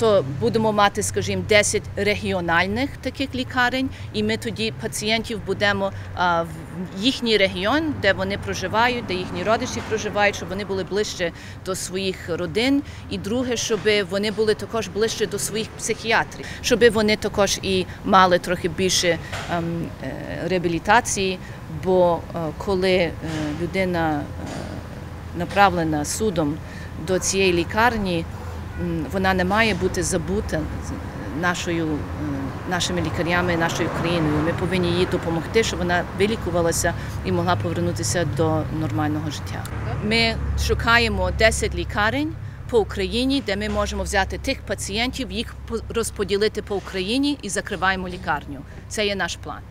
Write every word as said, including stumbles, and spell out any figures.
то будемо мати, скажімо, десять регіональних таких лікарень, і ми тоді пацієнтів будемо в їхній регіон, де вони проживають, де їхні родичі проживають, щоб вони були ближче до своїх родин. І друге, щоб вони були також ближче до своїх психіатрів, щоб вони також і мали трохи більше ем, реабілітації, бо е, коли е, людина е, направлена судом до цієї лікарні, вона не має бути забута нашою, нашими лікарями, нашою країною. Ми повинні їй допомогти, щоб вона вилікувалася і могла повернутися до нормального життя. Ми шукаємо десять лікарень по Україні, де ми можемо взяти тих пацієнтів, їх розподілити по Україні і закриваємо лікарню. Це є наш план.